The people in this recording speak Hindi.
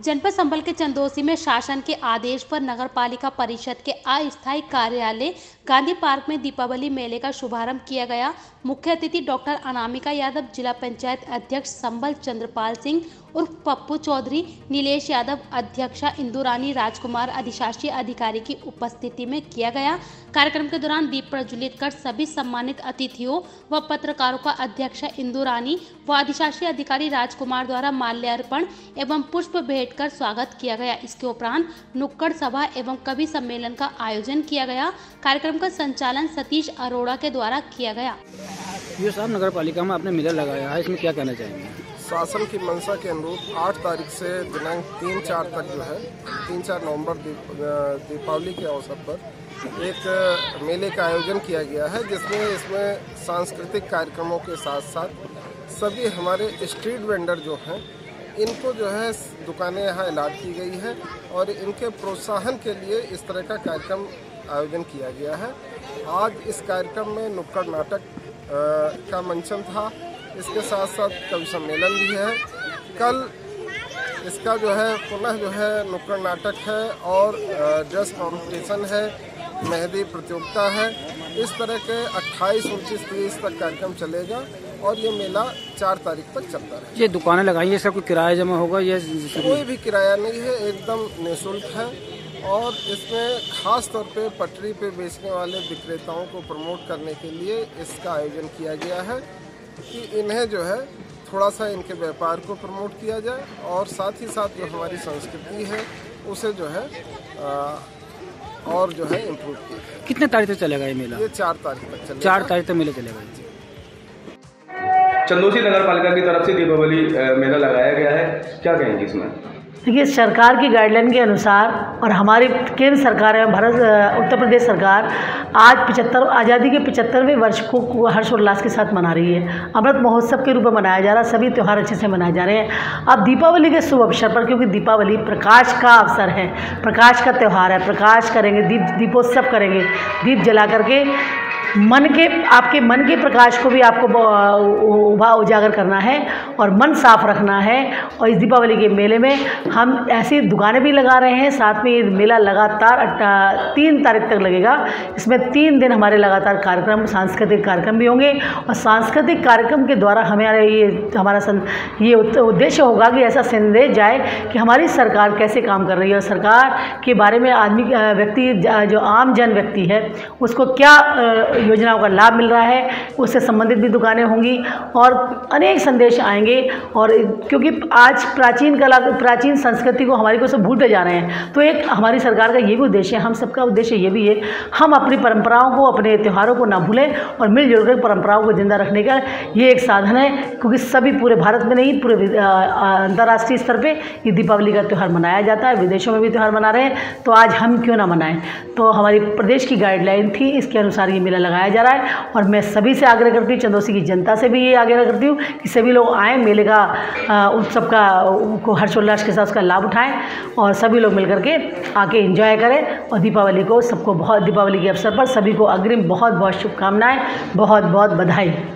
जनपद संभल के चंदौसी में शासन के आदेश पर नगर पालिका परिषद के अस्थायी कार्यालय गांधी पार्क में दीपावली मेले का शुभारंभ किया गया। मुख्य अतिथि डॉक्टर अनामिका यादव, जिला पंचायत अध्यक्ष संभल चंद्रपाल सिंह उर्फ पप्पू चौधरी, नीलेश यादव अध्यक्षा, इंदु रानी, राजकुमार अधिशासी अधिकारी की उपस्थिति में किया गया। कार्यक्रम के दौरान दीप प्रज्वलित कर सभी सम्मानित अतिथियों व पत्रकारों का अध्यक्षा इंदु रानी व अधिशासी अधिकारी राजकुमार द्वारा माल्यार्पण एवं पुष्प भेंट कर स्वागत किया गया। इसके उपरांत नुक्कड़ सभा एवं कवि सम्मेलन का आयोजन किया गया। कार्यक्रम का संचालन सतीश अरोड़ा के द्वारा किया गया। ये साहब नगर पालिका में आपने मेला लगाया है, इसमें क्या कहना चाहेंगे? शासन की मंशा के अनुरूप 8 तारीख से दिनांक 3-4 तक जो है 3-4 नवंबर दीपावली के अवसर पर एक मेले का आयोजन किया गया है, इसमें सांस्कृतिक कार्यक्रमों के साथ साथ सभी हमारे स्ट्रीट वेंडर जो हैं इनको जो है दुकानें यहाँ ऐलान की गई है और इनके प्रोत्साहन के लिए इस तरह का कार्यक्रम आयोजन किया गया है। आज इस कार्यक्रम में नुक्कड़ नाटक का मंचन था, इसके साथ साथ कवि सम्मेलन भी है। कल इसका जो है पुनः जो है नुक्कड़ नाटक है और ड्रेस कॉम्पिटिशन है, मेहंदी प्रतियोगिता है। इस तरह के 28, 29, 30 तक कार्यक्रम चलेगा और ये मेला 4 तारीख तक चलता है। ये दुकानें लगाई है, इसका कोई किराया जमा होगा? ये कोई भी किराया नहीं है, एकदम निःशुल्क है और इसमें खास तौर पे पटरी पे बेचने वाले विक्रेताओं को प्रमोट करने के लिए इसका आयोजन किया गया है कि इन्हें जो है थोड़ा सा इनके व्यापार को प्रमोट किया जाए और साथ ही साथ जो हमारी संस्कृति है उसे जो है और जो है इम्प्रूव किया जाए। कितने तारीख तक चलेगा ये मेला? ये 4 तारीख तक चलेगा। 4 तारीख तक मेला चलेगा। चंदौसी नगर पालिका की तरफ से दीपावली मेला लगाया गया है, क्या कहेंगे इसमें? देखिए, सरकार की गाइडलाइन के अनुसार और हमारी केंद्र सरकार एवं उत्तर प्रदेश सरकार आज आज़ादी के 75वें वर्ष को हर्षोल्लास के साथ मना रही है। अमृत महोत्सव के रूप में मनाया जा रहा है, सभी त्यौहार अच्छे से मनाए जा रहे हैं। अब दीपावली के शुभ अवसर पर, क्योंकि दीपावली प्रकाश का अवसर है, प्रकाश का त्यौहार है, प्रकाश करेंगे, दीपोत्सव करेंगे, दीप जला करके आपके मन के प्रकाश को भी आपको उजागर करना है और मन साफ रखना है। और इस दीपावली के मेले में हम ऐसी दुकानें भी लगा रहे हैं, साथ में ये मेला लगातार 3 तारीख तक लगेगा। इसमें 3 दिन हमारे लगातार कार्यक्रम, सांस्कृतिक कार्यक्रम भी होंगे और सांस्कृतिक कार्यक्रम के द्वारा हमारा ये उद्देश्य होगा कि ऐसा संदेश जाए कि हमारी सरकार कैसे काम कर रही है और सरकार के बारे में व्यक्ति जो आम जन व्यक्ति है उसको क्या योजनाओं का लाभ मिल रहा है, उससे संबंधित भी दुकानें होंगी और अनेक संदेश आएंगे। और क्योंकि आज प्राचीन संस्कृति को हमारी को सब भूलते जा रहे हैं, तो एक हमारी सरकार का ये भी उद्देश्य है, हम सबका उद्देश्य ये भी है, हम अपनी परंपराओं को, अपने त्योहारों को ना भूलें और मिलजुल कर परंपराओं को जिंदा रखने का ये एक साधन है। क्योंकि सभी पूरे भारत में नहीं, पूरे अंतर्राष्ट्रीय स्तर पर ये दीपावली का त्यौहार मनाया जाता है, विदेशों में भी त्यौहार मना रहे हैं, तो आज हम क्यों ना मनाएं। तो हमारी प्रदेश की गाइडलाइन थी, इसके अनुसार ये मेला लगाया जा रहा है और मैं सभी से आग्रह करती हूँ, चंदौसी की जनता से भी ये आग्रह करती हूँ कि सभी लोग आएँ, मेले का उत्सव को हर्षोल्लास के साथ उसका लाभ उठाएं और सभी लोग मिलकर के आके एंजॉय करें। और दीपावली के अवसर पर सभी को अग्रिम बहुत बहुत शुभकामनाएं, बहुत बहुत बधाई।